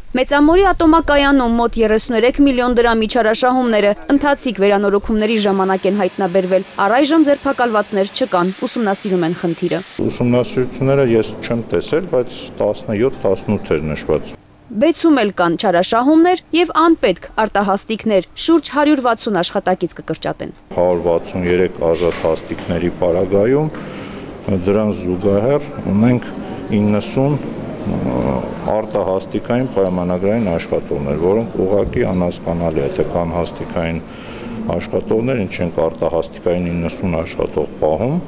Մեծամորի ատոմակայանում մոտ 33 միլիոն դրամի չարաշահումները ընթացիկ վերանորոգումների ժամանակ են հայտնաբերվել։ Առայժմ ձերբակալվածներ չկան, ուսումնասիրում են խնդիրը։ Ուսումնասիրությունները ես չեմ տեսել, բայց 17-18 էր նշված։ Բեցում էլ կան չարաշահումներ եւ անպետք արտահաստիկներ, շուրջ 160 աշխատակից կկրճատեն։ 163 ազատ հաստիկների պարագայում դրան զուգահեռ ունենք 90 արտահաստիկային պայմանագրային աշխատողներ, որոնք ուղղակի անհասկանալի է, թե կան հաստիկային աշխատողներ, ինչ ենք արտահաստիկային 90 աշխատող պահում։